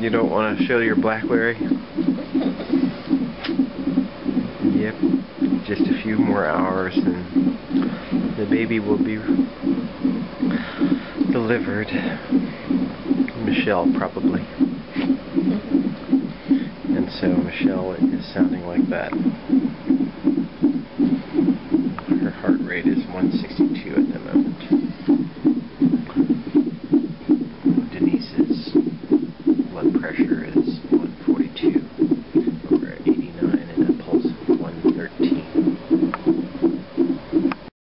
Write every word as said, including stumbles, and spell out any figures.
You don't want to show your Blackberry? Yep, just a few more hours and the baby will be delivered. Michelle, probably. And so Michelle is sounding like that.